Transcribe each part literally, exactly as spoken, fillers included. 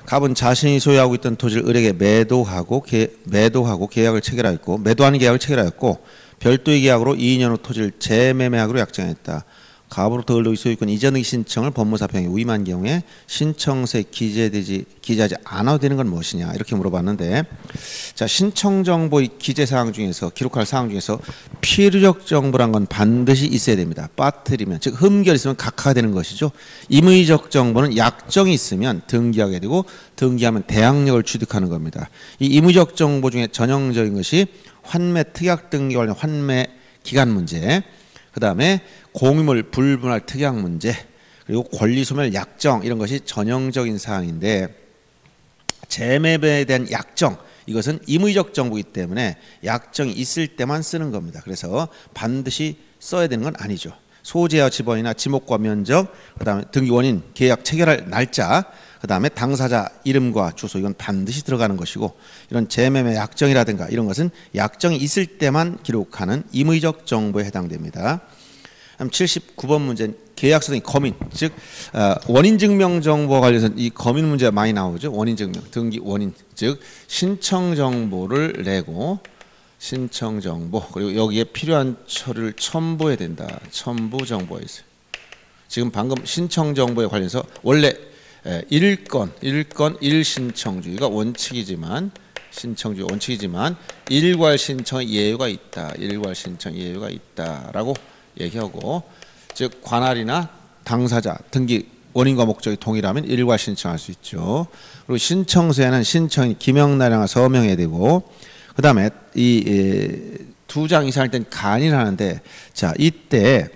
갑은 자신이 소유하고 있던 토지를 을에게 매도하고 개, 매도하고 계약을 체결하였고 매도하는 계약을 체결하였고 별도의 계약으로 이 년 후 토지를 재매매하기로 약정했다. 갑으로부터 을의 소유권 이전 등기 신청을 법무사평에 위임한 경우에 신청서에 기재되지 기재하지 않아도 되는 건 무엇이냐 이렇게 물어봤는데, 자 신청 정보의 기재 사항 중에서 기록할 사항 중에서 필요적 정보란 건 반드시 있어야 됩니다. 빠뜨리면 즉 흠결 있으면 각하가 되는 것이죠. 임의적 정보는 약정이 있으면 등기하게 되고 등기하면 대항력을 취득하는 겁니다. 이 임의적 정보 중에 전형적인 것이 환매 특약 등기 관련 환매 기간 문제, 그 다음에 공유물 불분할 특약 문제, 그리고 권리소멸 약정 이런 것이 전형적인 사항인데, 재매매에 대한 약정 이것은 임의적 정보이기 때문에 약정이 있을 때만 쓰는 겁니다. 그래서 반드시 써야 되는 건 아니죠. 소재와 지번이나 지목과 면적, 그 다음에 등기 원인, 계약 체결할 날짜, 그 다음에 당사자 이름과 주소 이건 반드시 들어가는 것이고, 이런 재매매 약정이라든가 이런 것은 약정이 있을 때만 기록하는 임의적 정보에 해당됩니다. 칠십구 번 문제는 계약서 등 거민, 즉 원인증명 정보와 관련해서 이 거민 문제가 많이 나오죠. 원인증명, 등기 원인, 즉 신청 정보를 내고 신청 정보, 그리고 여기에 필요한 서류를 첨부해야 된다. 첨부 정보가 있어요. 지금 방금 신청 정보에 관련해서 원래 일건, 일건 일신청주의가 원칙이지만 신청주의 원칙이지만 일괄 신청의 예외가 있다. 일괄 신청 예외가 있다라고 얘기하고, 즉 관할이나 당사자, 등기 원인과 목적이 동일하면 일괄 신청할 수 있죠. 그리고 신청서에는 신청인 기명나량을 서명해야 되고, 그 다음에 이 두 장 이상일 땐 간이를 하는데, 자 이때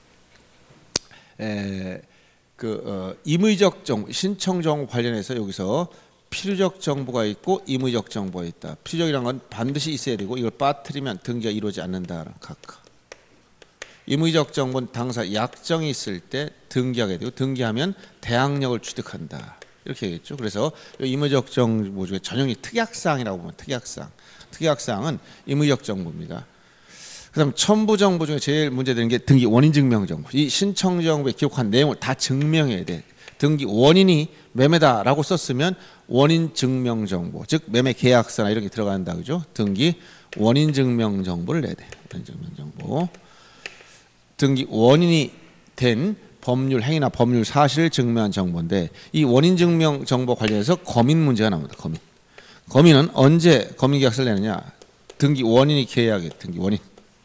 에, 그 어, 임의적 정보, 신청 정보 관련해서 여기서 필요적 정보가 있고 임의적 정보가 있다. 필요적이라는 건 반드시 있어야 되고 이걸 빠뜨리면 등기가 이루어지지 않는다. 각각. 임의적 정보는 당사 약정이 있을 때 등기하게 되고 등기하면 대항력을 취득한다. 이렇게 얘기했죠. 그래서 임의적 정보 중에 전형이 특약사항이라고 보면 특약사항. 특약사항은 임의적 정보입니다. 그 다음 첨부 정보 중에 제일 문제되는 게 등기 원인증명 정보. 이 신청 정보에 기록한 내용을 다 증명해야 돼. 등기 원인이 매매다라고 썼으면 원인증명 정보, 즉 매매 계약서나 이런 게 들어간다. 그죠? 등기 원인증명 정보를 내야 돼. 원인증명 정보. 등기 원인이 된 법률 행위나 법률 사실을 증명한 정보인데, 이 원인증명 정보 관련해서 거민 문제가 나옵니다. 거민. 거민은 언제 거민계약서를 내느냐? 등기 원인이 계약이 등기 원인.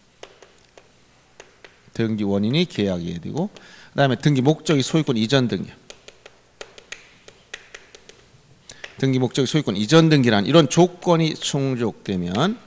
등기 원인이 계약이 되고, 그 다음에 등기 목적이 소유권 이전 등기. 등기 목적이 소유권 이전 등기란 이런 조건이 충족되면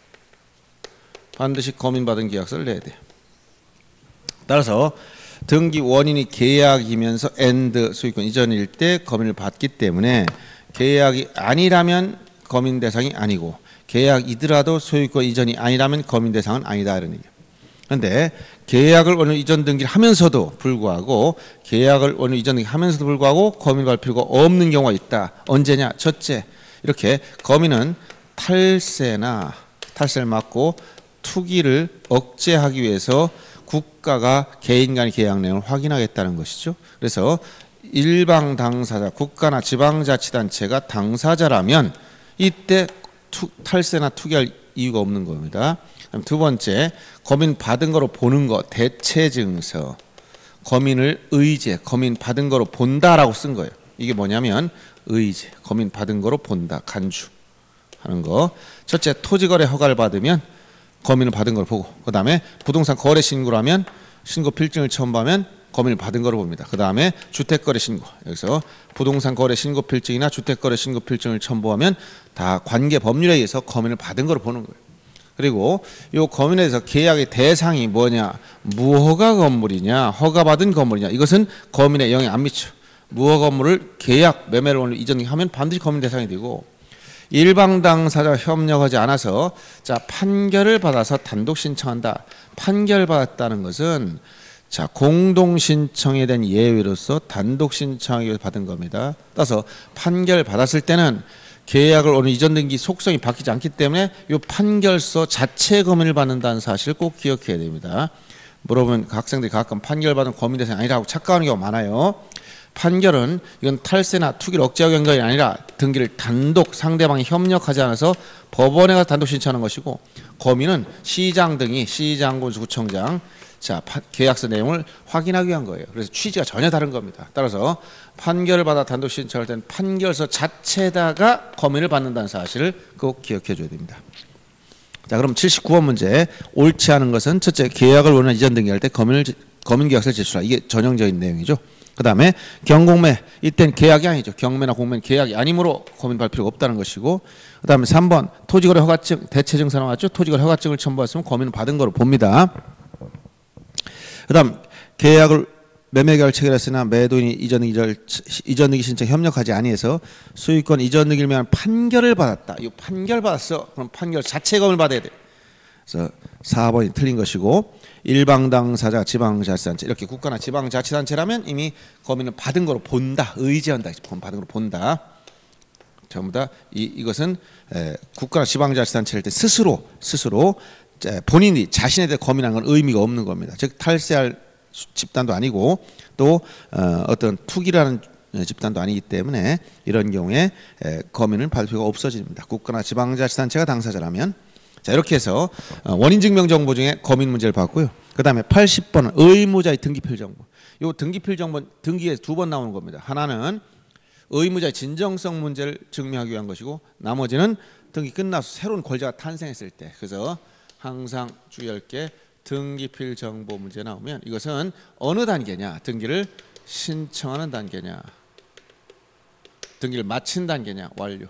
반드시 거민받은 계약서를 내야 돼요. 따라서 등기 원인이 계약이면서 and 소유권 이전일 때 거민을 받기 때문에 계약이 아니라면 거민 대상이 아니고 계약이더라도 소유권 이전이 아니라면 거민 대상은 아니다 이런 얘기예요. 그런데 계약을 원유 이전 등기를 하면서도 불구하고 계약을 원유 이전 등기 하면서도 불구하고 거민을 받을 필요가 없는 경우가 있다. 언제냐? 첫째, 이렇게 거민은 탈세나 탈세를 막고 투기를 억제하기 위해서 국가가 개인 간의 계약 내용을 확인하겠다는 것이죠. 그래서 일방 당사자, 국가나 지방자치단체가 당사자라면 이때 투, 탈세나 투기할 이유가 없는 겁니다. 두 번째, 거민 받은 거로 보는 거, 대체증서. 거민을 의제, 거민 받은 거로 본다라고 쓴 거예요. 이게 뭐냐면 의제, 거민 받은 거로 본다, 간주 하는 거. 첫째, 토지거래 허가를 받으면 거민을 받은 걸 보고, 그 다음에 부동산 거래 신고를 하면 신고 필증을 첨부하면 거민을 받은 거로 봅니다. 그 다음에 주택거래 신고, 여기서 부동산 거래 신고 필증이나 주택거래 신고 필증을 첨부하면 다 관계 법률에 의해서 거민을 받은 거로 보는 거예요. 그리고 이 거민에 대해서 계약의 대상이 뭐냐, 무허가 건물이냐 허가받은 건물이냐, 이것은 거민에 영향 안 미쳐. 무허가 건물을 계약 매매를 원래 이전하면 반드시 거민 대상이 되고, 일방 당사자가 협력하지 않아서 자 판결을 받아서 단독 신청한다. 판결 받았다는 것은 자 공동 신청에 대한 예외로서 단독 신청하기 위해서 받은 겁니다. 따라서 판결 받았을 때는 계약을 오늘 이전 등기 속성이 바뀌지 않기 때문에 이 판결서 자체 거민을 받는다는 사실을 꼭 기억해야 됩니다. 물어보면 학생들이 가끔 판결 받은 거민 대상이 아니라고 착각하는 경우가 많아요. 판결은 이건 탈세나 투기를 억제하기 위한 것이 아니라 등기를 단독 상대방이 협력하지 않아서 법원에 가서 단독 신청하는 것이고, 거민은 시장 등이 시장군 구청장 자 파, 계약서 내용을 확인하기 위한 거예요. 그래서 취지가 전혀 다른 겁니다. 따라서 판결을 받아 단독 신청할 때는 판결서 자체에다가 거민을 받는다는 사실을 꼭 기억해 줘야 됩니다. 자, 그럼 칠십구 번 문제. 옳지 않은 것은 첫째, 계약을 원하는 이전 등기할 때 거민을 거민 계약서를 제출하라. 이게 전형적인 내용이죠. 그 다음에 경공매, 이때는 계약이 아니죠. 경매나 공매는 계약이 아니므로 거민 받을 필요가 없다는 것이고, 그 다음에 삼 번 토지거래 허가증, 대체증서 나왔죠. 토지거래 허가증을 첨부했으면 거민은 받은 거로 봅니다. 그 다음 계약을 매매계약을 체결했으나 매도인이 이전 등기 이전 등기 신청 협력하지 아니해서 소유권 이전 등기를 위한 판결을 받았다. 이 판결 받았어. 그럼 판결 자체 거민을 받아야 돼. 그래서 사 번이 틀린 것이고, 일방 당사자 지방자치단체, 이렇게 국가나 지방자치단체라면 이미 거민은 받은 거로 본다. 의지한다. 받은 거로 본다. 전부 다 이, 이것은 에, 국가나 지방자치단체일 때 스스로 스스로 본인이 자신에 대해 거민하는 건 의미가 없는 겁니다. 즉 탈세할 집단도 아니고 또 어, 어떤 투기라는 집단도 아니기 때문에 이런 경우에 에, 거민은 받을 필요가 없어집니다. 국가나 지방자치단체가 당사자라면. 자, 이렇게 해서 어, 원인증명 정보 중에 거민 문제를 봤고요. 그 다음에 팔십 번은 의무자의 등기필 정보. 이 등기필 정보 등기에 두 번 나오는 겁니다. 하나는 의무자의 진정성 문제를 증명하기 위한 것이고, 나머지는 등기 끝나서 새로운 권자가 탄생했을 때. 그래서 항상 주의할 게 등기필 정보 문제 나오면 이것은 어느 단계냐, 등기를 신청하는 단계냐, 등기를 마친 단계냐, 완료.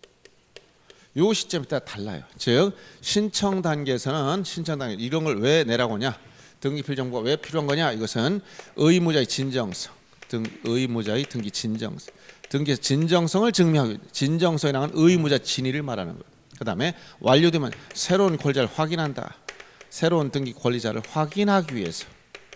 요 시점에 따라 달라요. 즉 신청 단계에서는 신청 단계 이런 걸 왜 내라고 하냐, 등기필 정보가 왜 필요한 거냐, 이것은 의무자의 진정성, 등 의무자의 등기 진정성, 등기에서 진정성을 증명하기, 진정성이라는 의무자 진위를 말하는 거예요. 그 다음에 완료되면 새로운 권자를 확인한다. 새로운 등기 권리자를 확인하기 위해서.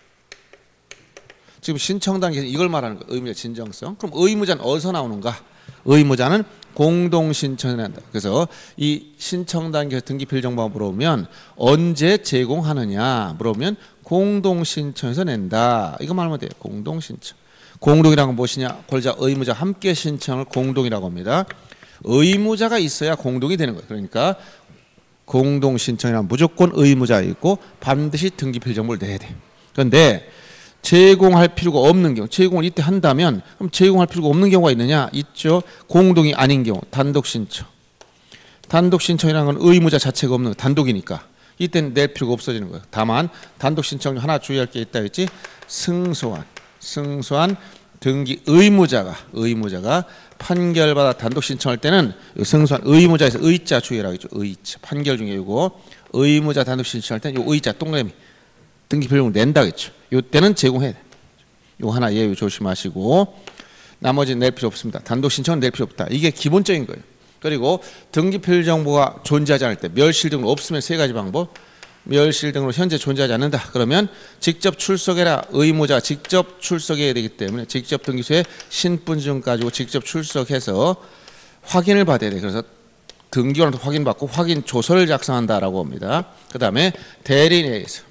지금 신청 단계에서 이걸 말하는 거예요. 의무자 진정성. 그럼 의무자는 어디서 나오는가? 의무자는 공동신청을 한다. 그래서 이 신청 단계에서 등기필 정보가 물어보면 언제 제공하느냐 물어보면 공동신청에서 낸다. 이거 말하면 돼요. 공동신청. 공동이라는 건 무엇이냐? 권리자, 의무자 함께 신청을 공동이라고 합니다. 의무자가 있어야 공동이 되는 거예요. 그러니까 공동신청이란 무조건 의무자가 있고 반드시 등기필 정보를 내야 돼. 그런데 제공할 필요가 없는 경우, 제공을 이때 한다면 그럼 제공할 필요가 없는 경우가 있느냐? 있죠. 공동이 아닌 경우, 단독신청. 단독신청이라는 건 의무자 자체가 없는 거, 단독이니까 이때는 낼 필요가 없어지는 거예요. 다만 단독신청 중 하나 주의할 게 있다 했지. 승소한, 승소한 등기 의무자가 의무자가 판결받아 단독 신청할 때는 승소한 의무자에서 의자 주의라고 했죠. 의자. 판결 중에 이거 의무자 단독 신청할 때는 이 의자 동그라미 등기필 정보 낸다 했죠. 이때는 제공해야 돼. 이거 하나 예의 조심하시고 나머지는 낼 필요 없습니다. 단독 신청은 낼 필요 없다. 이게 기본적인 거예요. 그리고 등기필 정보가 존재하지 않을 때 멸실 등록 없으면 세 가지 방법. 멸실 등으로 현재 존재하지 않는다. 그러면 직접 출석해라. 의무자가 직접 출석해야 되기 때문에 직접 등기소에 신분증 가지고 직접 출석해서 확인을 받아야 돼. 그래서 등기원한테 확인받고 확인 조서를 작성한다라고 합니다. 그 다음에 대리인에 의해서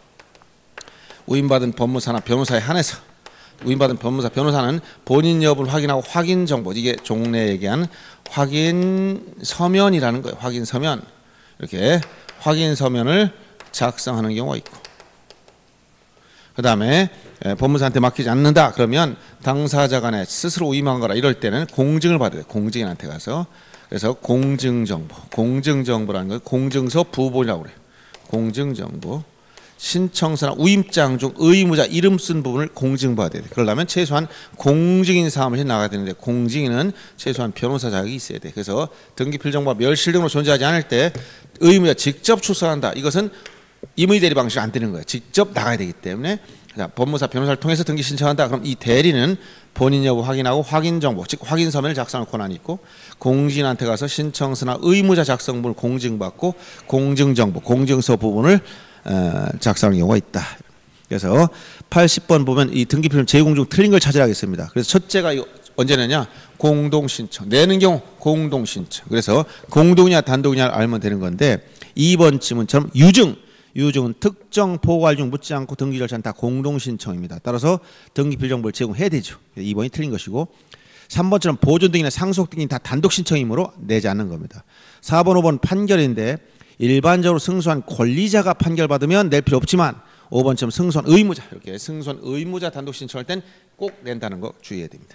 위임받은 법무사나 변호사에 한해서 위임받은 법무사, 변호사는 본인 여부를 확인하고 확인 정보, 이게 종래 얘기한 확인 서면이라는 거예요. 확인 서면. 이렇게 확인 서면을 작성하는 경우가 있고, 그 다음에 법무사한테 맡기지 않는다 그러면 당사자 간에 스스로 위임한 거라 이럴 때는 공증을 받아야 돼요. 공증인한테 가서. 그래서 공증정보, 공증정보라는 걸 공증서 부본이라고 그래요. 공증정보. 신청서나 위임장 중 의무자 이름 쓴 부분을 공증받아야 돼. 그러려면 최소한 공증인 사무실에 나가야 되는데 공증인은 최소한 변호사 자격이 있어야 돼. 그래서 등기필 정보가 멸실 등으로 존재하지 않을 때 의무자 직접 출석한다. 이것은 임의 대리 방식이 안 되는 거예요. 직접 나가야 되기 때문에 법무사, 변호사를 통해서 등기 신청한다. 그럼 이 대리는 본인 여부 확인하고 확인 정보, 즉 확인 서면을 작성할 권한이 있고 공증인한테 가서 신청서나 의무자 작성본을 공증받고 공증 정보, 공증서 부분을 어, 작성하는 경우가 있다. 그래서 팔십 번 보면 이 등기필 제공 중 틀린 걸 찾으라 하겠습니다. 그래서 첫째가 이거 언제 내냐? 공동신청. 내는 경우 공동신청. 그래서 공동이냐 단독이냐 알면 되는 건데 이 번 질문처럼 유증, 유증은 특정 포괄 중 묻지 않고 등기 절차는 다 공동 신청입니다. 따라서 등기 필정보를 제공해야 되죠. 이 번이 틀린 것이고, 삼 번처럼 보존 등이나 상속 등이 다 단독 신청이므로 내지 않는 겁니다. 사 번, 오 번 판결인데 일반적으로 승소한 권리자가 판결받으면 낼 필요 없지만 오 번처럼 승소한 의무자, 이렇게 승소한 의무자 단독 신청할 땐 꼭 낸다는 거 주의해야 됩니다.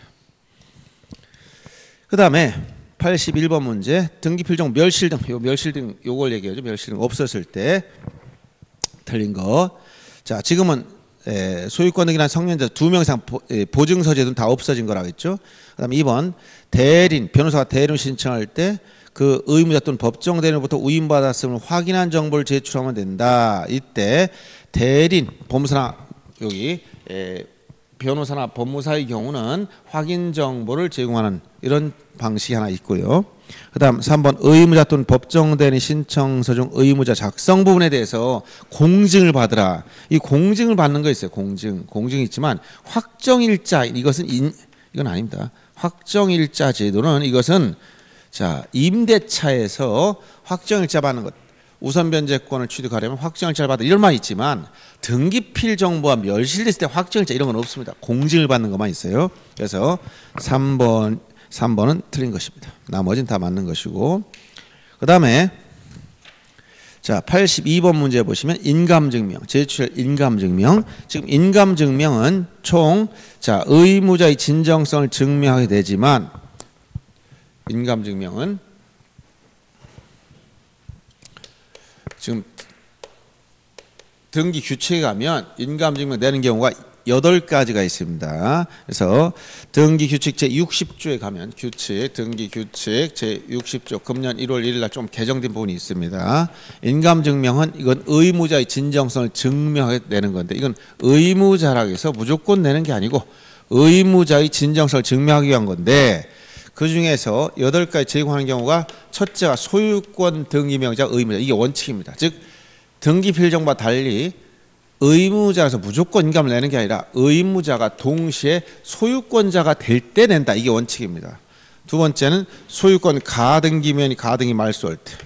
그 다음에 팔십일 번 문제, 등기 필정 멸실 등, 요 멸실 등 요걸 얘기하죠. 멸실 등 없었을 때 틀린 거. 자, 지금은 에, 소유권 등이나 성년자 두 명 이상 보증서 제도는 다 없어진 거라고 했죠. 그 다음에 이 번 대리인, 변호사가 대리인 신청할 때 그 의무자 또는 법정 대리인으로부터 위임받았음을 확인한 정보를 제출하면 된다. 이때 대리인, 법무사나 여기 에, 변호사나 법무사의 경우는 확인 정보를 제공하는 이런 방식이 하나 있고요. 그 다음 삼 번 의무자 또는 법정 대리인 신청서 중 의무자 작성 부분에 대해서 공증을 받으라. 이 공증을 받는 거 있어요. 공증. 공증이 있지만 확정일자, 이것은 인, 이건 아닙니다. 확정일자 제도는 이것은 자, 임대차에서 확정일자 받는 것, 우선 변제권을 취득하려면 확정일자를 받아 이런 말이 있지만 등기필 정보가 멸실됐을 때 확정일자 이런 건 없습니다. 공증을 받는 것만 있어요. 그래서 삼 번, 삼 번은 틀린 것입니다. 나머지는 다 맞는 것이고, 그 다음에 자 팔십이 번 문제 보시면 인감증명, 제출할 인감증명. 지금 인감증명은 총 자 의무자의 진정성을 증명하게 되지만 인감증명은 지금 등기 규칙에 가면 인감증명 내는 경우가 여덟 가지가 있습니다. 그래서 등기 규칙 제육십 조에 가면 규칙, 등기 규칙 제육십 조 금년 일월 일일 날 좀 개정된 부분이 있습니다. 인감증명은 이건 의무자의 진정성을 증명하게 내는 건데 이건 의무자라고 해서 무조건 내는 게 아니고 의무자의 진정성을 증명하기 위한 건데 그 중에서 여덟 가지 제공하는 경우가 첫째가 소유권 등기명의자 의무자, 이게 원칙입니다. 즉 등기필정과 달리 의무자에서 무조건 인감을 내는 게 아니라 의무자가 동시에 소유권자가 될 때 낸다, 이게 원칙입니다. 두 번째는 소유권 가등기면이 가등기 말소할 때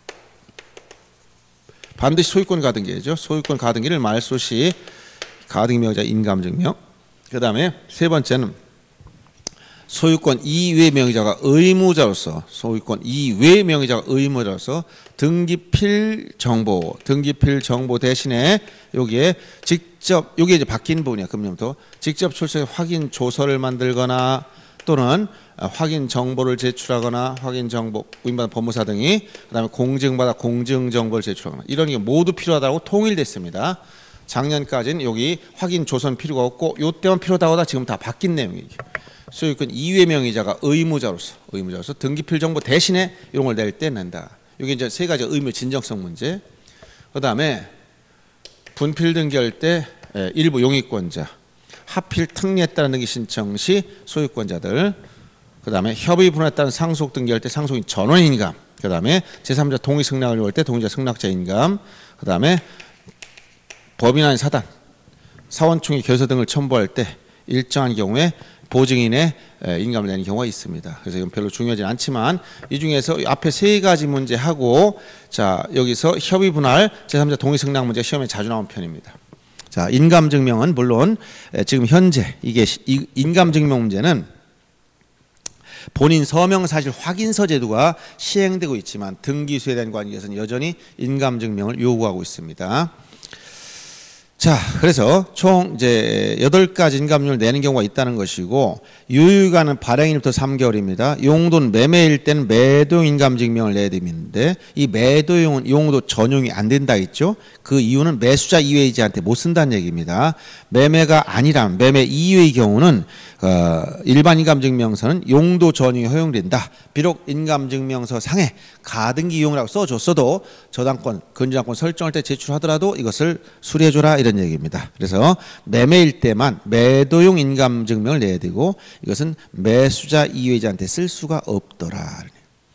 반드시 소유권 가등기죠. 소유권 가등기를 말소 시 가등기명의자 인감증명. 그 다음에 세 번째는 소유권 이외 명의자가 의무자로서 소유권 이외 명의자가 의무자로서 등기필 정보, 등기필 정보 대신에 여기에 직접 여기에 이제 바뀐 부분이야. 금년부터 직접 출석해 확인 조서를 만들거나 또는 확인 정보를 제출하거나 확인 정보 위임받은 법무사 등이 그다음에 공증받아 공증 정보를 제출하거나 이런 게 모두 필요하다고 통일됐습니다. 작년까지는 여기 확인 조서는 필요가 없고 요때만 필요하다고 하다 지금 다 바뀐 내용이에요. 소유권 이외 명의자가 의무자로서 의무자로서 등기필 정보 대신에 이런 걸 낼 때 낸다. 이게 이제 세 가지 의무 진정성 문제. 그다음에 분필 등기할 때 일부 용의권자, 하필 특례에 따른 등기 신청 시 소유권자들. 그다음에 협의 분할에 따른 상속 등기할 때 상속인 전원 인감. 그다음에 제삼자 동의 승낙을 요할 때 동의자 승낙자 인감. 그다음에 법인 아닌 사단, 사원총회 결서 등을 첨부할 때 일정한 경우에 보증인의 인감을 내는 경우가 있습니다. 그래서 이건 별로 중요하지 않지만 이 중에서 앞에 세 가지 문제하고 자 여기서 협의 분할 제삼자 동의 승낙 문제 시험에 자주 나온 편입니다. 자 인감증명은 물론 지금 현재 이게 인감증명 문제는 본인 서명 사실 확인서 제도가 시행되고 있지만 등기수에 대한 관계에서는 여전히 인감증명을 요구하고 있습니다. 자, 그래서 총 이제 여덟 가지 인감률을 내는 경우가 있다는 것이고 유효기간은 발행일부터 삼 개월입니다. 용도는 매매일 때는 매도용 인감증명을 내야 되는데 이 매도용은 용도 전용이 안 된다 했죠. 그 이유는 매수자 이외의자한테 못 쓴다는 얘기입니다. 매매가 아니라면 매매 이외의 경우는 어, 일반 인감증명서는 용도 전용이 허용된다. 비록 인감증명서 상에 가등기 이용이라고 써줬어도 저당권, 근저당권 설정할 때 제출하더라도 이것을 수리해줘라 이런 얘기입니다. 그래서 매매일 때만 매도용 인감증명을 내야 되고 이것은 매수자 이외자한테 쓸 수가 없더라.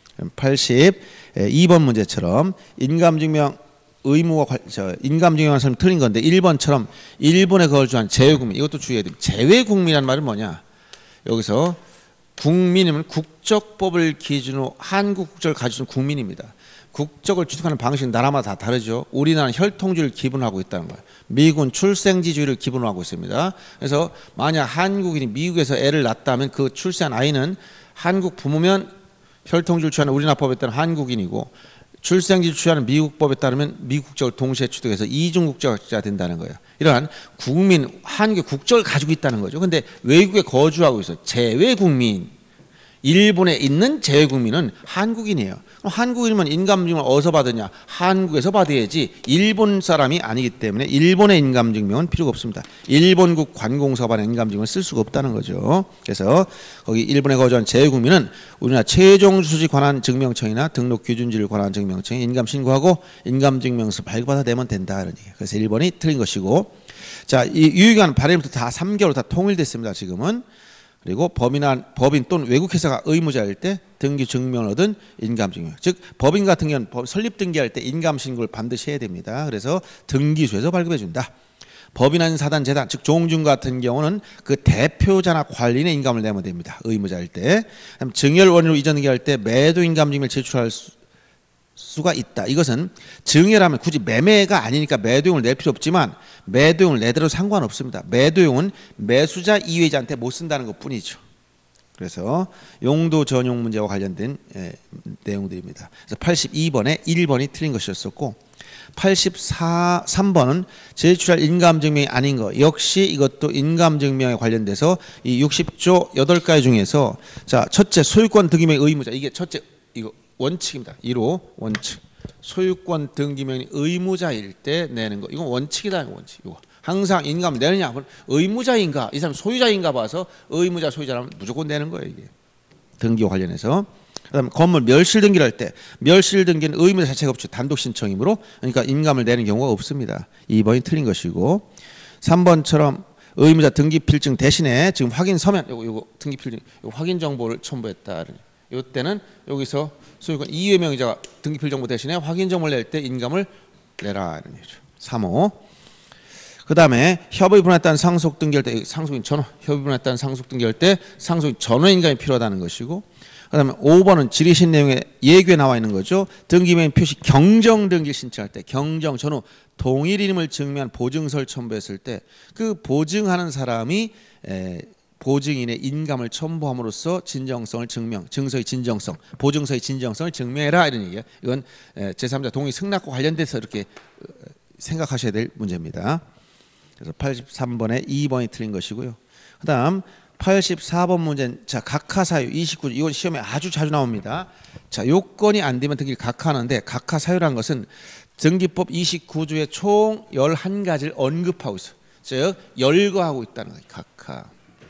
팔십이 번 문제처럼 인감증명 의무와 인감증명한 사람이 틀린 건데 일 번처럼 일본에 거주한 재외국민, 이것도 주의해야 됩니다. 재외국민이라는 말은 뭐냐? 여기서 국민이면 국적법을 기준으로 한국 국적을 가지고 있는 국민입니다. 국적을 취득하는 방식은 나라마다 다 다르죠. 우리나라는 혈통주의를 기본으로 하고 있다는 거예요. 미국은 출생지주의를 기본으로 하고 있습니다. 그래서 만약 한국인이 미국에서 애를 낳았다면 그 출생한 아이는 한국 부모면 혈통주의를 취하는 우리나라 법에 따른 한국인이고, 출생지를 취하는 미국 법에 따르면 미국 국적을 동시에 취득해서 이중국적자가 된다는 거예요. 이러한 국민, 한국의 국적을 가지고 있다는 거죠. 근데 외국에 거주하고 있어 재외국민, 일본에 있는 재외국민은 한국인이에요. 그럼 한국인이면 인감증명을 어디서 받느냐? 한국에서 받아야지. 일본 사람이 아니기 때문에 일본의 인감증명은 필요가 없습니다. 일본국 관공서가 받은 인감증명을 쓸 수가 없다는 거죠. 그래서 거기 일본에 거주한 재외국민은 우리나라 최종수지 관한 증명청이나 등록규준지를 관한 증명청에 인감 신고하고 인감증명서 발급받아 내면 된다. 이런 얘기예요. 그래서 일 번이 틀린 것이고, 자, 이 유효기간 발행부터 다 삼 개월 다 통일됐습니다. 지금은. 그리고 법인한 법인 또는 외국 회사가 의무자일 때 등기 증명을 얻은 인감증명, 즉 법인 같은 경우는 설립 등기할 때 인감 신고를 반드시 해야 됩니다. 그래서 등기소에서 발급해 준다. 법인한 사단 재단, 즉 종중 같은 경우는 그 대표자나 관리인의 인감을 내면 됩니다. 의무자일 때. 그다음 증여를 원인으로 이전 등기할 때 매도 인감증명을 제출할 수 수가 있다. 이것은 증여라면 굳이 매매가 아니니까 매도용을 낼 필요 없지만 매도용을 내더라도 상관없습니다. 매도용은 매수자 이외자한테 못 쓴다는 것뿐이죠. 그래서 용도 전용 문제와 관련된 예, 내용들입니다. 그래서 팔십이 번에 일 번이 틀린 것이었었고, 팔십사, 삼 번은 제출할 인감증명이 아닌 것, 역시 이것도 인감증명에 관련돼서 이 육십 조 여덟 가지 중에서, 자, 첫째 소유권 등기명의 의무자, 이게 첫째 이거 원칙입니다. 일 호 원칙. 소유권 등기명이 의무자일 때 내는 거. 이건 원칙이다. 원칙. 이거. 항상 인감을 내느냐? 의무자인가? 이 사람 소유자인가 봐서 의무자, 소유자라면 무조건 내는 거예요. 이게. 등기와 관련해서. 그다음에 건물 멸실 등기를 할 때 멸실 등기는 의무자 자체가 없죠. 단독 신청이므로. 그러니까 인감을 내는 경우가 없습니다. 이 번이 틀린 것이고, 삼 번처럼 의무자 등기 필증 대신에 지금 확인 서면, 요거 요거 등기 필증, 요거 확인 정보를 첨부했다. 이때는 여기서 소유권 이외 명의자가 등기필 정보 대신에 확인 정보를 낼 때 인감을 내라 이런 얘기죠. 삼 호. 그 다음에 협의 분했다는 상속 등기할 때 상속인 전원, 협의 분했다는 상속 등기할 때 상속인 전원 인감이 필요하다는 것이고, 그 다음에 오 번은 질의신 내용에 예규에 나와 있는 거죠. 등기명 표시 경정 등기 신청할 때 경정 전후 동일인임을 증명한 보증서를 첨부했을 때 그 보증하는 사람이 에, 보증인의 인감을 첨부함으로써 진정성을 증명, 증서의 진정성, 보증서의 진정성을 증명해라 이런 얘기예요. 이건 제삼자 동의 승낙과 관련돼서 이렇게 생각하셔야 될 문제입니다. 그래서 팔십삼 번에 이 번이 틀린 것이고요. 그다음 팔십사 번 문제는 자 각하 사유 이십구 조, 이건 시험에 아주 자주 나옵니다. 자 요건이 안 되면 등기를 각하하는데, 각하 사유라는 것은 등기법 이십구 조의 총 열한 가지를 언급하고 있어요. 즉 열거하고 있다는 거예요. 각하.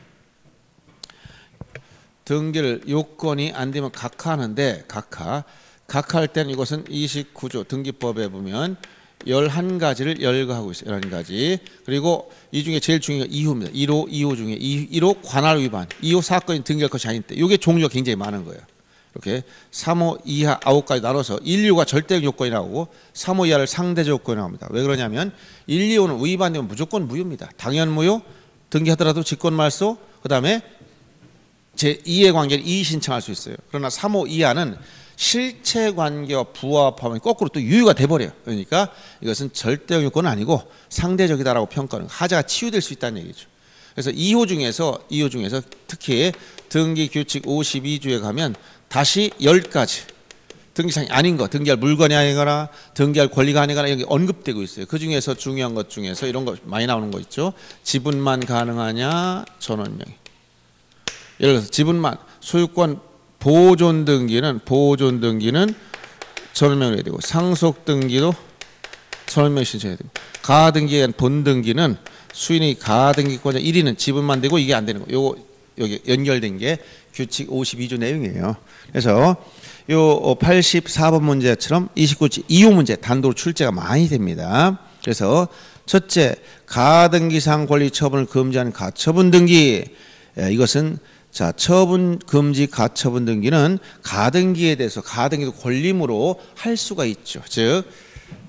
등기를 요건이 안 되면 각하하는데, 각하 각하할 때는 이것은 이십구 조 등기법에 보면 열한 가지를 열거하고 있어요. 열한 가지. 그리고 이 중에 제일 중요한 건 이 호입니다. 일 호, 이 호 중에 일 호 관할 위반, 이 호 사건이 등기할 것이 아닐 때, 이게 종류가 굉장히 많은 거예요. 이렇게 삼 호 이하 아홉 가지 나눠서 일, 이 호가 절대적 요건이 나오고 삼 호 이하를 상대적 요건이 나옵니다. 왜 그러냐면 일, 이 호는 위반되면 무조건 무효입니다. 당연 무효, 등기하더라도 직권 말소, 그 다음에 제이의 관계를 이의 신청할 수 있어요. 그러나 삼 호 이하는 실체 관계와 부합하면 거꾸로 또 유효가 돼버려요. 그러니까 이것은 절대적 요건은 아니고 상대적이다라고 평가하는, 하자가 치유될 수 있다는 얘기죠. 그래서 이 호 중에서 이 호 중에서 특히 등기규칙 오십이 조에 가면 다시 열 가지 등기상이 아닌 거, 등기할 물건이 아니거나 등기할 권리가 아니거나 이런 게 언급되고 있어요. 그 중에서 중요한 것 중에서 이런 거 많이 나오는 거 있죠. 지분만 가능하냐, 전원명의. 예를 들어서 지분만, 소유권 보존 등기는 보존 등기는 전원명을 해야 되고, 상속 등기도 전원명 신청해야 되고, 가하 등기에 대한 본 등기는 수인이 가하 등기권자 일 위는 지분만 되고 이게 안 되는 거. 요거 여기 연결된 게 규칙 오십이 조 내용이에요. 그래서 요 팔십사 번 문제처럼 이십구 조 이 호 문제 단독으로 출제가 많이 됩니다. 그래서 첫째, 가하 등기상 권리 처분을 금지하는 가처분 등기. 예, 이것은 자, 처분 금지 가처분 등기는 가등기에 대해서 가등기도 권리무로 할 수가 있죠. 즉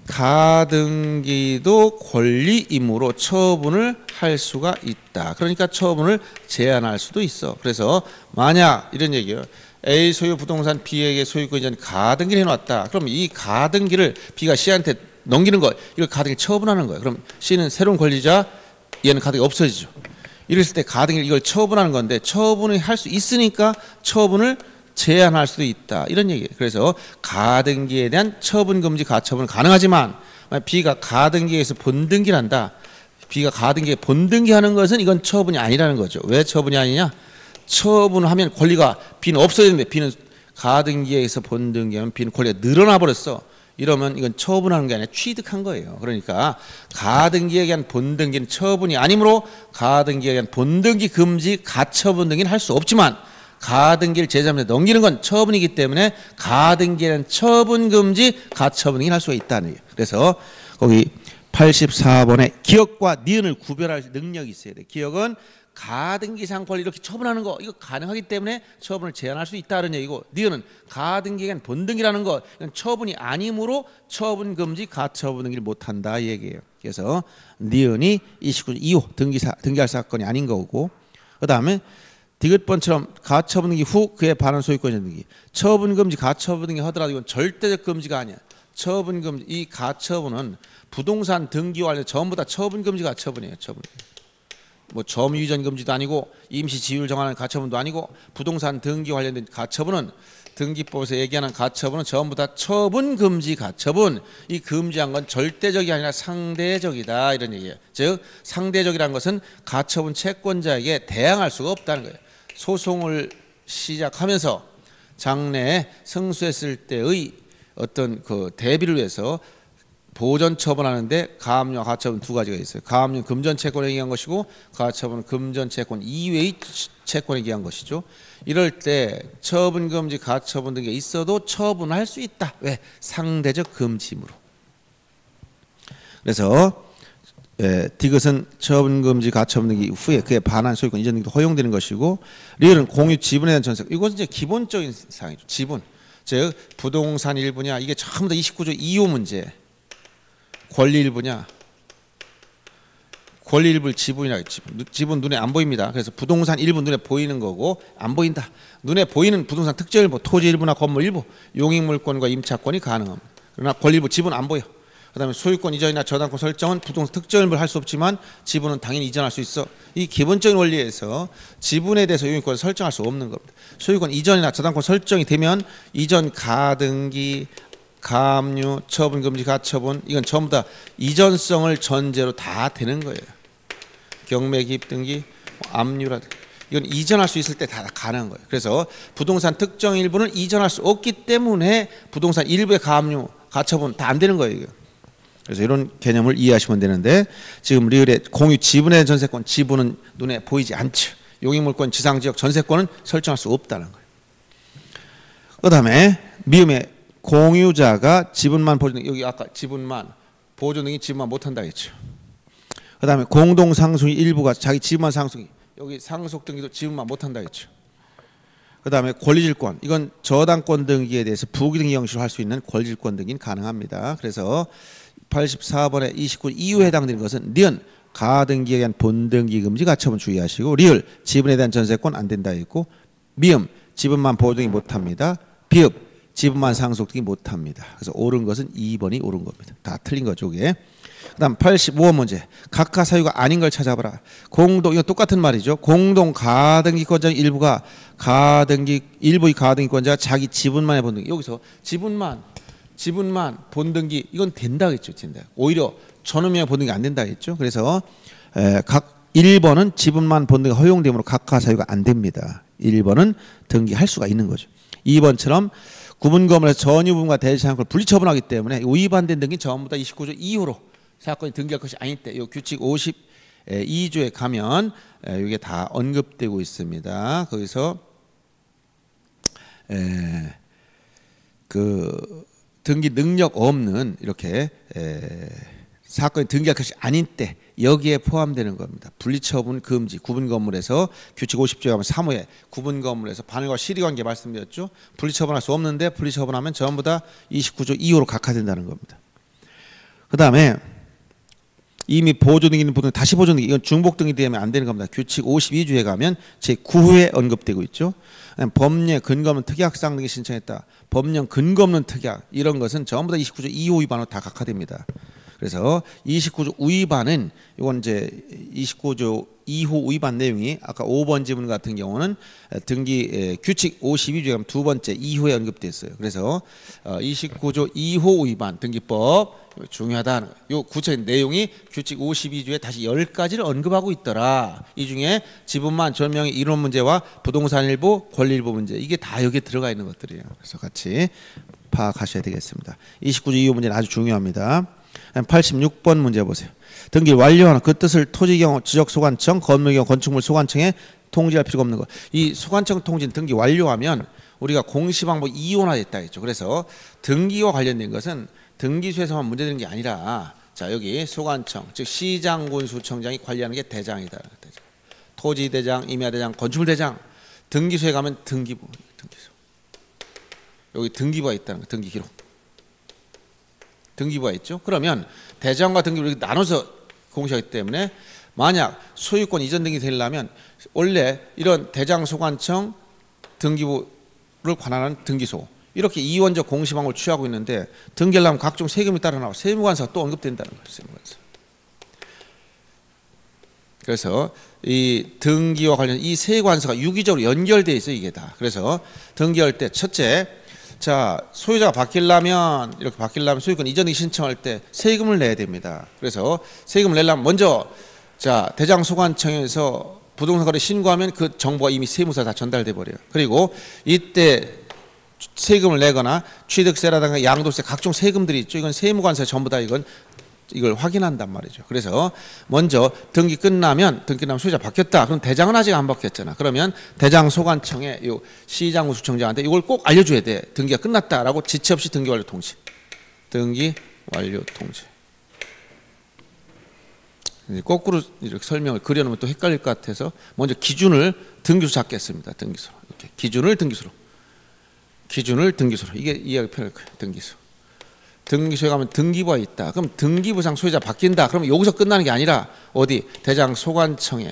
가등기도 권리임으로 처분을 할 수가 있다. 그러니까 처분을 제한할 수도 있어. 그래서 만약 이런 얘기예요. A 소유 부동산 B에게 소유권 이전 가등기를 해놨다. 그럼 이 가등기를 B가 C한테 넘기는 거, 이걸 가등기 처분하는 거예요. 그럼 C는 새로운 권리자, 얘는 가등기 없어지죠. 이랬을 때 가등기를 이걸 처분하는 건데 처분을 할 수 있으니까 처분을 제한할 수도 있다. 이런 얘기예요. 그래서 가등기에 대한 처분 금지 가처분은 가능하지만 B가 가등기에서 본등기를 한다. B가 가등기에 본등기하는 것은 이건 처분이 아니라는 거죠. 왜 처분이 아니냐? 처분을 하면 권리가 B는 없어졌는데 B는 가등기에서 본등기하면 B는 권리가 늘어나 버렸어. 이러면 이건 처분하는 게 아니라 취득한 거예요. 그러니까 가등기에 의한 본등기는 처분이 아니므로 가등기에 의한 본등기 금지 가처분 등기는 할 수 없지만 가등기를 제자한테 넘기는 건 처분이기 때문에 가등기에 대한 처분 금지 가처분 등기를 할 수가 있다는 거예요. 그래서 거기 팔십사 번에 기억과 니은을 구별할 능력이 있어야 돼. 기억은 가등기상 권리 이렇게 처분하는 거 이거 가능하기 때문에 처분을 제한할 수 있다는 얘기고, 니은은 가등기에 의한 본등기라는 거 이건 처분이 아니므로 처분 금지 가처분 등기를 못한다 이 얘기예요. 그래서 니은이 이십구 조 이 호 등기사, 등기할 사건이 아닌 거고, 그 다음에 디귿번처럼 가처분 등기 후 그에 반한 소유권 이전 등기, 처분 금지 가처분 등기 하더라도 이건 절대적 금지가 아니야. 처분 금지, 이 가처분은 부동산 등기 관련 전부 다 처분 금지 가처분이에요. 처분. 뭐 점유 이전 금지도 아니고 임시 지위를 정하는 가처분도 아니고 부동산 등기 관련된 가처분은 등기법에서 얘기하는 가처분은 전부 다 처분 금지 가처분. 이 금지한 건 절대적이 아니라 상대적이다 이런 얘기예요. 즉 상대적이라는 것은 가처분 채권자에게 대항할 수가 없다는 거예요. 소송을 시작하면서 장래에 승소했을 때의 어떤 그 대비를 위해서 보전 처분하는데 가압류와 가처분 두 가지가 있어요. 가압류는 금전 채권에 의한 것이고 가처분은 금전 채권 이외의 채권에 의한 것이죠. 이럴 때 처분 금지 가처분 등이 있어도 처분할 수 있다. 왜? 상대적 금지이므로. 그래서 예, 디귿은 처분 금지 가처분 등기 후에 그에 반한 소유권 이전 등기도 허용되는 것이고, 리을은 공유 지분에 대한 전세. 이것은 이제 기본적인 사항이죠. 지분. 즉 부동산 일부냐 이게 전부 다 이십구 조 이 호 문제. 권리 일부냐, 권리 일부를 지분이라고 했지. 지분 눈에 안 보입니다. 그래서 부동산 일부 눈에 보이는 거고, 안 보인다. 눈에 보이는 부동산 특정 일부, 토지 일부나 건물 일부, 용익물권과 임차권이 가능합니다. 그러나 권리 일부 지분 안 보여. 그다음에 소유권 이전이나 저당권 설정은 부동산 특정 일부를 할 수 없지만 지분은 당연히 이전할 수 있어. 이 기본적인 원리에서 지분에 대해서 용익권을 설정할 수 없는 겁니다. 소유권 이전이나 저당권 설정이 되면 이전 가등기, 가압류, 처분 금지 가처분 이건 전부 다 이전성을 전제로 다 되는 거예요. 경매 기입 등기, 압류라든지 이건 이전할 수 있을 때 다 가능한 거예요. 그래서 부동산 특정 일부는 이전할 수 없기 때문에 부동산 일부의 가압류, 가처분 다 안 되는 거예요. 그래서 이런 개념을 이해하시면 되는데, 지금 리을의 공유 지분에 대한 전세권, 지분은 눈에 보이지 않죠. 용익물권 지상지역 전세권은 설정할 수 없다는 거예요. 그 다음에 미음의 공유자가 지분만 보존, 여기 아까 지분만 보존 등이 지분만 못한다 했죠. 그 다음에 공동 상속이 일부가 자기 지분만 상속이, 여기 상속 등기도 지분만 못한다 했죠. 그 다음에 권리질권, 이건 저당권 등기에 대해서 부기 등기 형식으로 할 수 있는 권리질권 등기는 가능합니다. 그래서 팔십사 번에 이십구 이후에 해당되는 것은 니은 가등기에 대한 본등기 금지 가처분 주의하시고, 리을 지분에 대한 전세권 안 된다 했고, 미음 지분만 보존이 못합니다. 비읍 지분만 상속 등이 못합니다. 그래서 옳은 것은 이 번이 옳은 겁니다. 다 틀린 거죠. 이게. 그다음 팔십오 번 문제. 각하 사유가 아닌 걸 찾아봐라. 공동, 이거 똑같은 말이죠. 공동 가등기권자 일부가 가등기 일부의 가등기권자가 자기 지분만의 본등기. 여기서 지분만 지분만 본등기 이건 된다겠죠. 된다. 오히려 전음의 본등기 안 된다겠죠. 그래서 에, 각 일 번은 지분만 본등기 허용되므로 각하 사유가 안 됩니다. 일 번은 등기할 수가 있는 거죠. 이 번처럼 구분 건물에서 전유 부분과 대지 상권을 분리 처분하기 때문에 위반된 등기 전부 다 이십구 조 이 호로 사건이 등기할 것이 아닐 때, 이 규칙 오십이 조에 가면 이게 다 언급되고 있습니다. 거기서 에, 그 등기 능력 없는 이렇게 에, 사건이 등기할 것이 아닌 때 여기에 포함되는 겁니다. 분리처분 금지. 구분 건물에서 규칙 오십 조에 가면 삼 호에 구분 건물에서 반일과 실의관계 말씀드렸죠. 분리처분할 수 없는데 분리처분하면 전부 다 이십구 조 이 호로 각하된다는 겁니다. 그 다음에 이미 보존등기는 보통 다시 보존등기, 이건 중복등기 되면 안 되는 겁니다. 규칙 오십이 조에 가면 제구 호에 언급되고 있죠. 법령 근거 없는 특약사항 등기 신청했다. 법령 근거 없는 특약, 이런 것은 전부 다 이십구 조 이 호 위반으로 다 각하됩니다. 그래서 이십구 조 위반은 이건 이제 이십구 조 이 호 위반 내용이 아까 오 번 지문 같은 경우는 등기 에, 규칙 오십이 조에 가면 두 번째 이 호에 언급되어 있어요. 그래서 어, 이십구 조 이 호 위반 등기법 중요하다는 거예요. 요 구체적인 내용이 규칙 오십이 조에 다시 열 가지를 언급하고 있더라. 이 중에 지분만 전명의 이론 문제와 부동산 일부, 권리 일부 문제, 이게 다 여기에 들어가 있는 것들이에요. 그래서 같이 파악하셔야 되겠습니다. 이십구 조 이 호 문제는 아주 중요합니다. 팔십육 번 문제 보세요. 등기 완료하는 그 뜻을 토지경 지적소관청, 건물경 건축물 소관청에 통지할 필요가 없는 것. 이 소관청 통지는 등기 완료하면 우리가 공시방법 이원화됐다 했죠. 그래서 등기와 관련된 것은 등기소에서만 문제되는 게 아니라, 자 여기 소관청, 즉 시장군수청장이 관리하는 게 대장이다. 대장. 토지대장, 임야대장, 건축물대장. 등기소에 가면 등기부, 등기소. 여기 등기부가 있다는 거, 등기기록. 등기부가 있죠. 그러면 대장과 등기부를 나눠서 공시하기 때문에 만약 소유권 이전 등기 되려면 원래 이런 대장 소관청 등기부를 관할하는 등기소, 이렇게 이원적 공시 방법을 취하고 있는데 등기하려면 각종 세금이 따라 나와 세무관서가 또 언급된다는 거예요. 세무관서. 그래서 이 등기와 관련 이 세 관서가 유기적으로 연결되어 있어요. 이게 다. 그래서 등기할 때 첫째, 자 소유자가 바뀌려면 이렇게 바뀌려면 소유권 이전 등기 신청할 때 세금을 내야 됩니다. 그래서 세금을 내려면 먼저 자 대장 소관청에서 부동산 거래 신고하면 그 정보가 이미 세무서에 다 전달돼 버려요. 그리고 이때 세금을 내거나 취득세라든가 양도세 각종 세금들이 있죠. 이건 세무관서에 전부 다 이건 이걸 확인한단 말이죠. 그래서 먼저 등기 끝나면 등기 끝나면 소유자 바뀌었다. 그럼 대장은 아직 안 바뀌었잖아. 그러면 대장 소관청에 요 시장군수청장한테 이걸 꼭 알려줘야 돼. 등기가 끝났다라고 지체 없이 등기 완료 통지. 등기 완료 통지. 거꾸로 이렇게 설명을 그려놓으면 또 헷갈릴 것 같아서 먼저 기준을 등기소 잡겠습니다. 등기소. 이렇게 기준을 등기소로. 기준을 등기소로. 이게 이해하기 편할 거예요. 등기소. 등기소에 가면 등기부가 있다. 그럼 등기부상 소유자 바뀐다. 그럼 여기서 끝나는 게 아니라 어디 대장 소관청에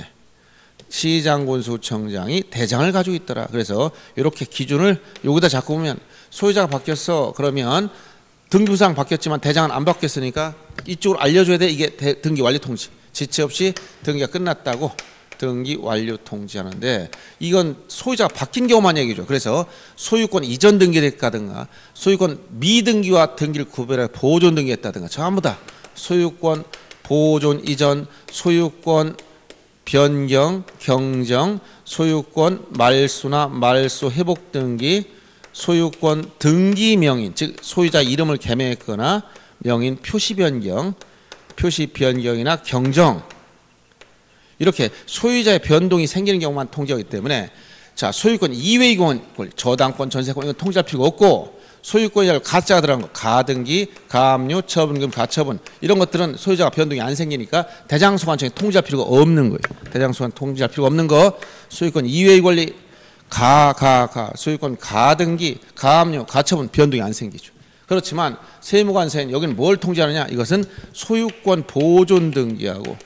시장군수청장이 대장을 가지고 있더라. 그래서 이렇게 기준을 여기다 잡고 보면 소유자가 바뀌었어. 그러면 등기부상 바뀌었지만 대장은 안 바뀌었으니까 이쪽으로 알려줘야 돼. 이게 대, 등기 완료 통지. 지체 없이 등기가 끝났다고 등기 완료 통지하는데 이건 소유자가 바뀐 경우만 얘기죠. 그래서 소유권 이전 등기를 했다든가 소유권 미등기와 등기를 구별해 보존 등기했다든가 전부 다 소유권 보존 이전, 소유권 변경, 경정, 소유권 말소나 말소 회복 등기, 소유권 등기 명인, 즉 소유자 이름을 개명했거나 명인 표시 변경, 표시 변경이나 경정, 이렇게 소유자의 변동이 생기는 경우만 통지하기 때문에 자 소유권 이외의 경우는 저당권, 전세권 이건 통지할 필요가 없고 소유권이 가짜가 들어간 거 가등기, 가압류, 처분금, 가처분 이런 것들은 소유자가 변동이 안 생기니까 대장소관청에 통지할 필요가 없는 거예요. 대장소관 통지할 필요가 없는 거 소유권 이외의 권리 가, 가, 가 소유권 가등기, 가압류, 가처분 변동이 안 생기죠. 그렇지만 세무관서는 여기는 뭘 통지하느냐 이것은 소유권 보존 등기하고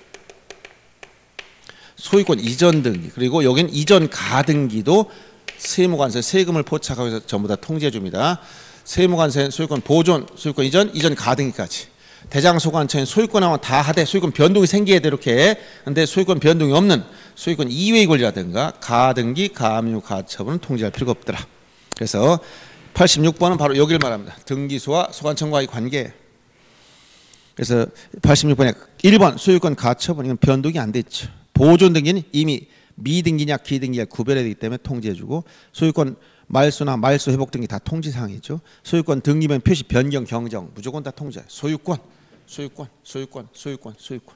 소유권 이전 등기 그리고 여기는 이전 가등기도 세무관서에 세금을 포착하고 해서 전부 다 통지해 줍니다. 세무관서는 소유권 보존, 소유권 이전, 이전 가등기까지. 대장소관청은 소유권하고 다 하되 소유권 변동이 생겨야 돼 이렇게. 근데 소유권 변동이 없는 소유권 이외의 권리라든가 가등기, 가압류, 가처분은 통지할 필요가 없더라. 그래서 팔십육 번은 바로 여기를 말합니다. 등기소와 소관청과의 관계. 그래서 팔십육 번에 일 번 소유권 가처분 이건 변동이 안 됐죠. 보존 등기는 이미 미등기냐 기등기냐 구별해야 되기 때문에 통지해주고 소유권 말소나 말소 회복 등기 다 통지사항이죠. 소유권 등기명 표시 변경 경정 무조건 다 통지해요. 소유권, 소유권, 소유권, 소유권, 소유권.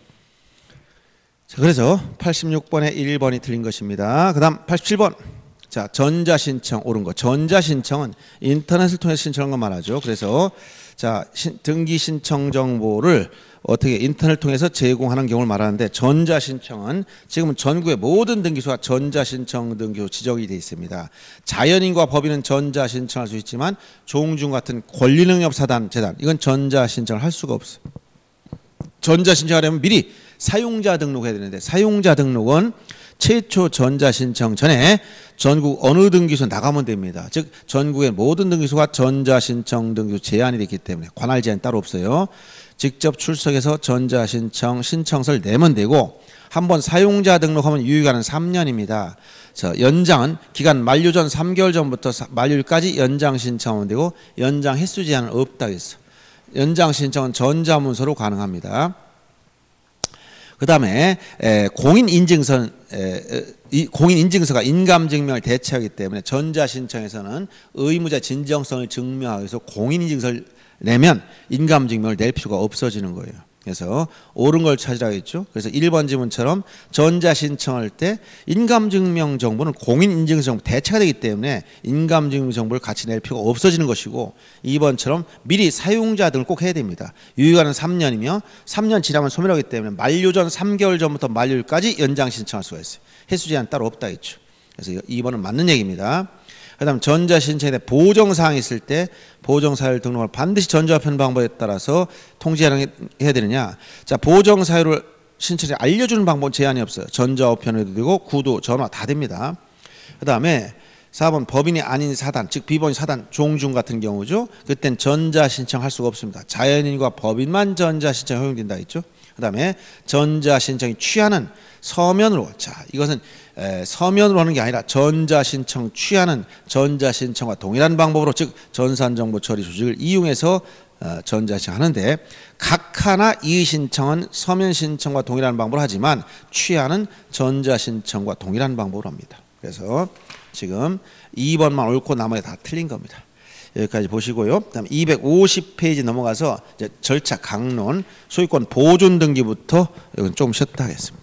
자, 그래서 팔십육 번에 일 번이 틀린 것입니다. 그 다음 팔십칠 번 자, 전자신청 옳은 거. 전자신청은 인터넷을 통해서 신청한 거 말하죠. 그래서 자, 신, 등기 신청 정보를 어떻게 인터넷을 통해서 제공하는 경우를 말하는데 전자신청은 지금은 전국의 모든 등기소가 전자신청 등기소 지정이 되어 있습니다. 자연인과 법인은 전자신청할 수 있지만 종중 같은 권리능력사단 재단 이건 전자신청을 할 수가 없어요. 전자신청하려면 미리 사용자 등록해야 되는데 사용자 등록은 최초 전자신청 전에 전국 어느 등기소 나가면 됩니다. 즉 전국의 모든 등기소가 전자신청 등기소 제한이 되기 때문에 관할 제한 따로 없어요. 직접 출석해서 전자신청 신청서를 내면 되고 한번 사용자 등록하면 유효기간은 삼 년입니다. 자, 연장은 기간 만료 전 삼 개월 전부터 만료일까지 연장 신청하면 되고 연장 횟수 제한은 없다고 했어. 연장 신청은 전자문서로 가능합니다. 그 다음에 공인인증서, 공인인증서가 인감증명을 대체하기 때문에 전자신청에서는 의무자 진정성을 증명하기 위해서 공인인증서를 내면 인감증명을 낼 필요가 없어지는 거예요. 그래서 옳은 걸 찾으라고 했죠. 그래서 일 번 지문처럼 전자신청할 때 인감증명 정보는 공인인증서 정보 대체가 되기 때문에 인감증명 정보를 같이 낼 필요가 없어지는 것이고 이 번처럼 미리 사용자 등을 꼭 해야 됩니다. 유효기간은 삼 년이며 삼 년 지나면 소멸하기 때문에 만료 전 삼 개월 전부터 만료일까지 연장 신청할 수가 있어요. 횟수 제한 따로 없다 했죠. 그래서 이 번은 맞는 얘기입니다. 그 다음 전자신청에 대해 보정사항이 있을 때 보정사유를 등록할 반드시 전자우편 방법에 따라서 통지해야 되느냐. 자, 보정사유를 신청에 알려주는 방법은 제한이 없어요. 전자우편에도 되고 구도, 전화 다 됩니다. 그 다음에 사 번 법인이 아닌 사단, 즉 비법인 사단, 종중 같은 경우죠. 그땐 전자신청할 수가 없습니다. 자연인과 법인만 전자신청 허용된다 했죠. 그 다음에 전자신청이 취하는 서면으로, 자 이것은 에, 서면으로 하는 게 아니라 전자신청 취하는 전자신청과 동일한 방법으로 즉 전산정보 처리 조직을 이용해서 어, 전자신청하는데 각 하나 이의신청은 서면신청과 동일한 방법으로 하지만 취하는 전자신청과 동일한 방법으로 합니다. 그래서 지금 이 번만 옳고 나머지 다 틀린 겁니다. 여기까지 보시고요. 그다음 이백오십 페이지 넘어가서 이제 절차 강론 소유권 보존 등기부터 이건 좀 쉬었다 하겠습니다.